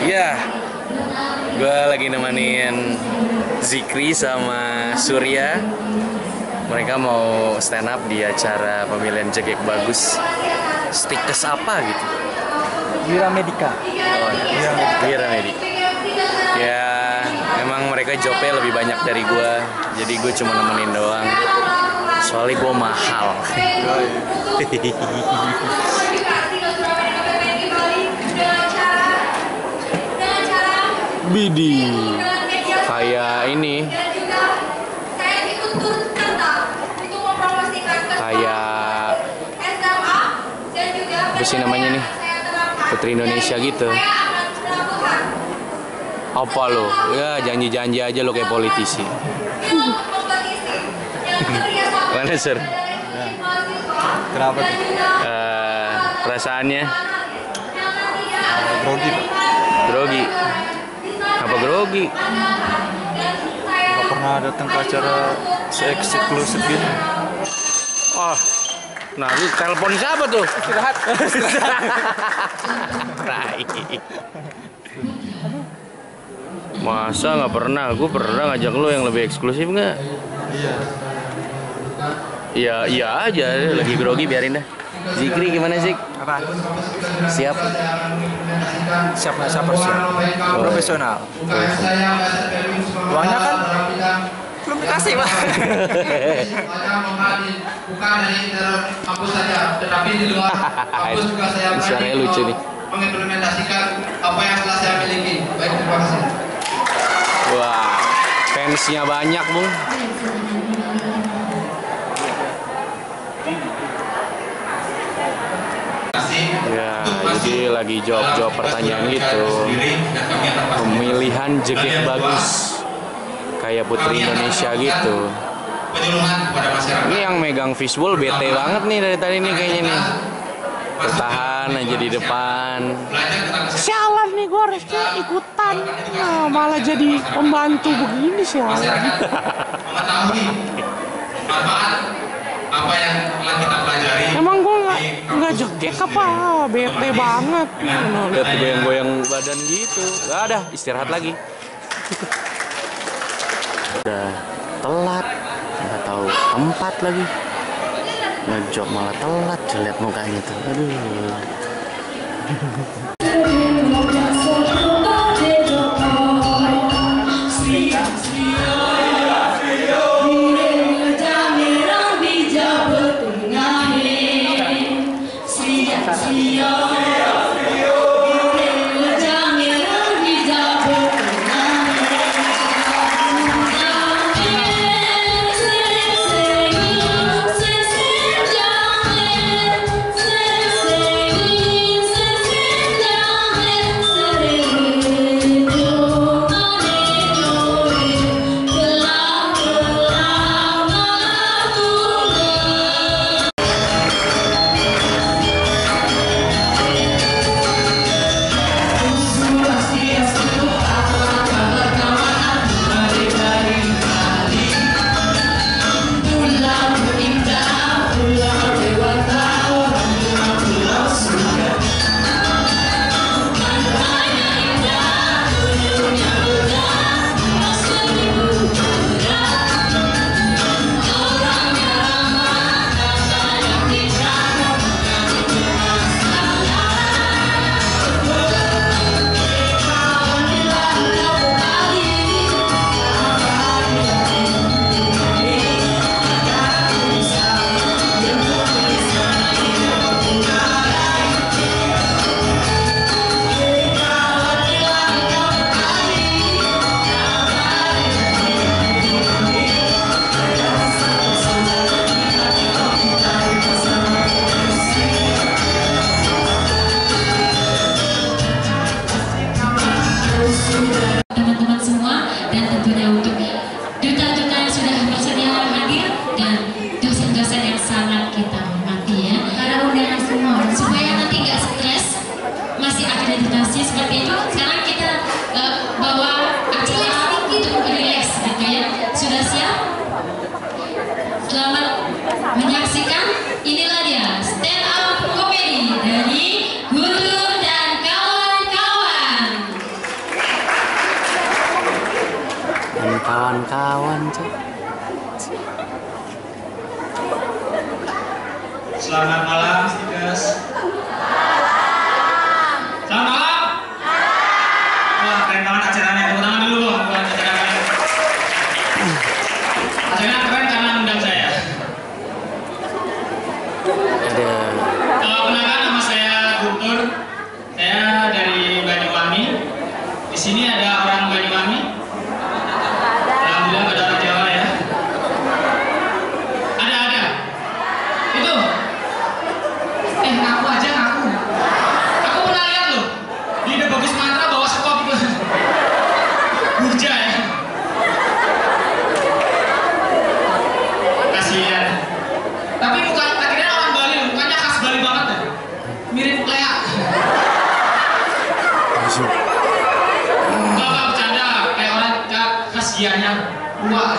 Ya, gue lagi nemenin Zikri sama Surya. Mereka mau stand up di acara pemilihan Jegek Bagus. Stikes apa gitu? Wira Medica. Oh, Wira Medica. Ya, emang mereka jobnya lebih banyak dari gue. Jadi gue cuma nemenin doang. Soalnya gue mahal. Bidi, kayak ini, kayak apa sih namanya nih, Putri Indonesia gitu. Apa lo? Ya janji-janji aja lo kayak politisi. Mana Sir? Kenapa tuh? Perasaannya? Grogi, Pak. Grogi. Apa grogi? Gak pernah datang ke acara se-eksklusif gini. Oh, nah lu telepon siapa tuh? Istirahat. Masa nggak pernah? Gue pernah ngajak lu yang lebih eksklusif nggak? Iya. Iya, iya aja. Lagi grogi biarin dah. Zikri gimana sih? Apa? Siap? Siap nggak siap harus siap. Profesional. Uangnya kan belum dikasih, Pak. Bukan dari kampus saja, tetapi di luar kampus juga saya Suaranya lucu nih. mengimplementasikan apa yang telah saya miliki. Baik, terima kasih. Wah, fansnya banyak, Bung. Ya, jadi lagi jawab pertanyaan gitu. Pemilihan Jegek Bagus kayak Putri Indonesia gitu. Ini yang megang fishbowl bete banget nih dari tadi nih kayaknya nih. Bertahan aja di depan. Sialan nih, gue harusnya ikutan. Nah, malah jadi pembantu begini sialan. Mengetahui manfaat apa yang telah kita pelajari. Emang gue nggak jegek apa? Bete banget. Lihat goyang-goyang badan gitu. Gak ada, istirahat lagi. Udah telat, nggak tahu tempat lagi. Ngejob malah telat, lihat mukanya tuh. Aduh. kawan-kawan, Cok. Selamat malam, Stikers. Selamat malam. Wah, keren banget acaranya. Tepuk tangan dulu loh buat acaranya. Acaranya keren karena undang saya. Ada Kenalkan, nama saya Guntur. Saya dari Banyuwangi. Di sini ada orang Banyuwangi. Alhamdulillah ada orang Jawa ya. Ada. Itu. Ngaku aja ngaku. Aku pernah lihat loh. Di The Bagus Mantra bawa stop itu. Burja ya. Kasihan. Tapi muka akhirnya orang Bali, mukanya khas Bali banget ya. Mirip Lea. Enggak bercanda, kayak orang khas Gianyar. Wah.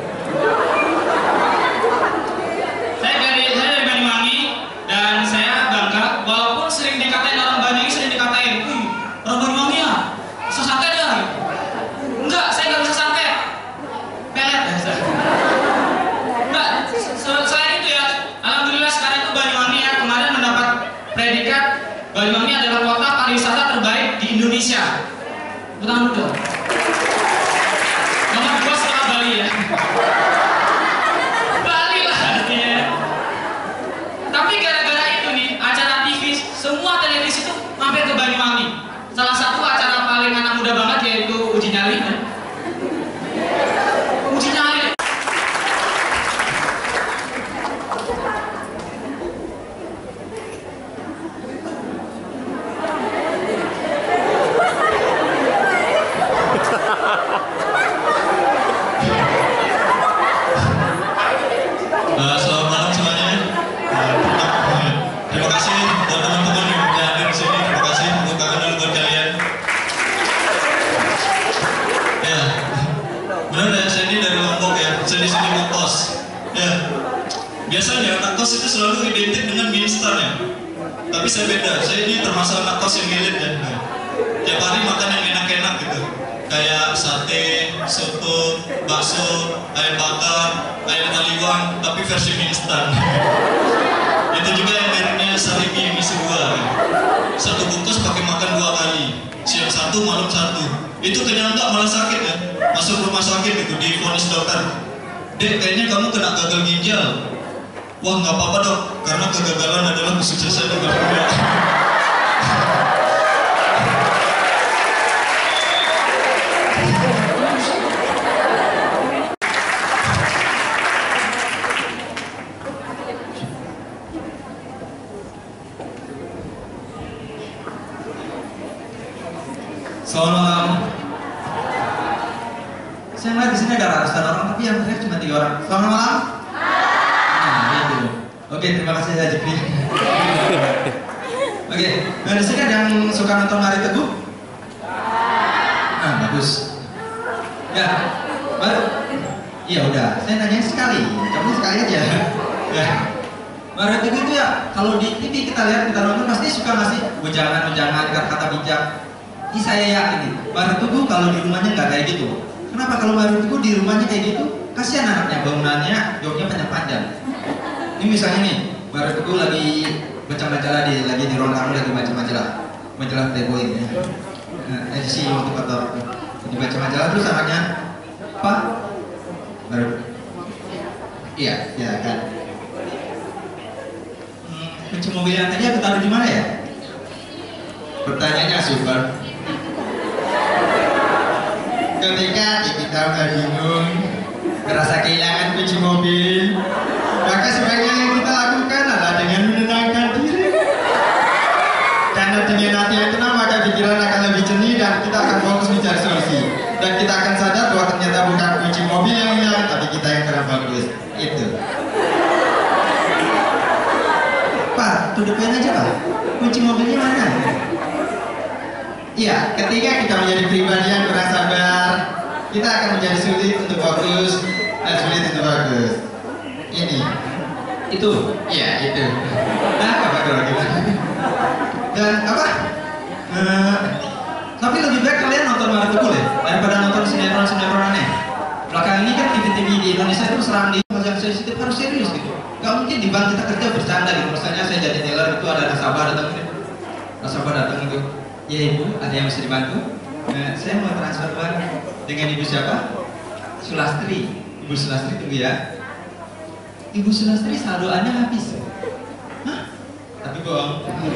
Saya dari Banyuwangi dan saya bangga walaupun sering dikatain orang Banyuwangi, sering dikatain, "Wih, orang Banyuwangi ya, bisa santet ya?" Enggak, saya nggak bisa santet. Pelet ya, saya. Enggak, selain itu ya, alhamdulillah sekarang itu Banyuwangi ya kemarin mendapat predikat Banyuwangi adalah kota pariwisata terbaik di Indonesia. Tangan dulu. Nomor 2 setelah Bali ya. Bali lah artinya. Tapi gara-gara itu nih, acara TV, semua televisi tuh mampir ke Banyuwangi. Salah satu acara paling anak muda banget yaitu Uji Nyali. Uji Nyali. Selamat malam semuanya. Terima kasih buat teman-teman yang hadir di sini. Terima kasih untuk kangen buat kalian. Ya, benar ya. Saya ini dari Lombok ya. Saya di sini mau kos. Ya, biasanya anak kos itu selalu identik dengan mie instan ya. Tapi saya beda. Saya ini termasuk anak kos yang elit ya. Tiap hari makan yang enak-enak gitu. Kayak sate, soto, bakso, ayam bakar, ayam taliwang, tapi versi mie instan. Itu juga yang mereknya Sarimi yang isi 2. Satu bungkus pakai makan 2 kali, siang 1, malam 1. Itu kenyang enggak malah sakit ya. Masuk rumah sakit gitu, divonis dokter. "Dek, kayaknya kamu kena gagal ginjal." "Wah, nggak apa-apa dok, karena kegagalan adalah kesuksesan di dunia." Selamat malam. Saya melihat di sini ada ratusan orang, tapi yang teriak cuma 3 orang. Selamat malam. Nah, itu. Oke, terima kasih ya Jepri. Oke, nah di sini ada yang suka nonton Mari Teguh? Nah, bagus. Ya, baru. Iya udah, saya nanya sekali, kamu sekali aja. Ya. Mari Teguh itu ya, kalau di TV kita lihat, kita nonton pasti suka ngasih wejangan-wejangan, kata-kata bijak. Ini saya yakin, Mari Teguh kalau di rumahnya nggak kayak gitu. Kenapa kalau Mari Teguh di rumahnya kayak gitu? Kasihan anaknya, bangunannya, jawabnya panjang-panjang. Ini misalnya nih, Mari Teguh lagi baca majalah, lagi di ruang tamu lagi baca majalah Playboy ya. Nah, edisi waktu kotor, dibaca majalah terus anaknya, "Pak, baru, iya, ya kan. Kunci mobil yang tadi aku taruh di mana ya?" Pertanyaannya super. Ketika kita udah bingung, merasa kehilangan kunci mobil, maka sebaiknya yang kita lakukan adalah dengan menenangkan diri. Karena dengan hati yang tenang, maka pikiran akan lebih jernih dan kita akan fokus mencari solusi. Dan kita akan sadar bahwa ternyata bukan kunci mobil yang hilang, tapi kita yang kurang bagus. Itu. Pak, to the point aja Pak. Kunci mobilnya mana? Iya, ketika kita menjadi pribadi yang kurang sabar, kita akan menjadi sulit untuk fokus dan sulit untuk bagus. Ini, itu, iya itu. Nah, apa kalau gimana? Dan apa? Tapi lebih baik kalian nonton Mari Teguh deh, daripada nonton sinetron aneh. di Indonesia itu serang di hal yang sensitif harus serius gitu. Gak mungkin di bank kita kerja bercanda gitu. Misalnya saya jadi teller itu ada nasabah datang gitu. Ya ibu, ada yang bisa dibantu? Saya mau transfer uang dengan ibu siapa? Sulastri. Ibu Sulastri tunggu ya. Ibu Sulastri saldoannya habis. Hah? Tapi bohong.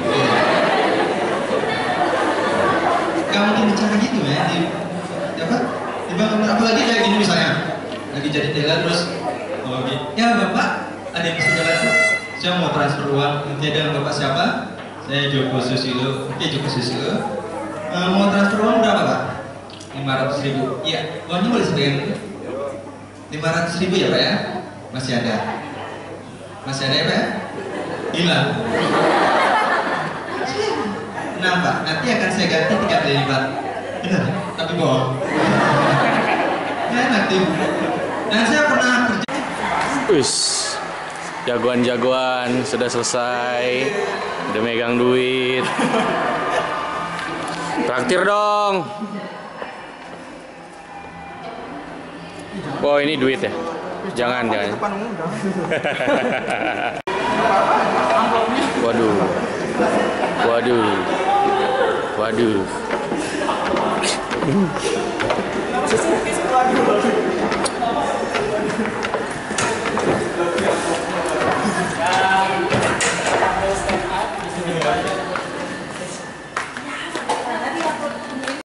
Gak mungkin bicara gitu ya di bank, apalagi kayak gini misalnya lagi jadi teller terus ya bapak ada yang bisa bantu? Saya mau transfer uang nanti dengan bapak siapa? Saya Joko Susilo. Oke, Joko Susilo. Mau transfer uang berapa pak? 500.000. Iya, uangnya boleh sebagian dulu. 500.000 ya pak ya? Masih ada ya pak ya? Hilang. Kenapa? Nanti akan saya ganti 3 kali lipat. Benar? Tapi bohong. Ya enak tuh. Dan saya pernah kerja. Wis, jagoan-jagoan sudah selesai, udah megang duit. Traktir dong. Oh ini duit ya? Jangan. Waduh.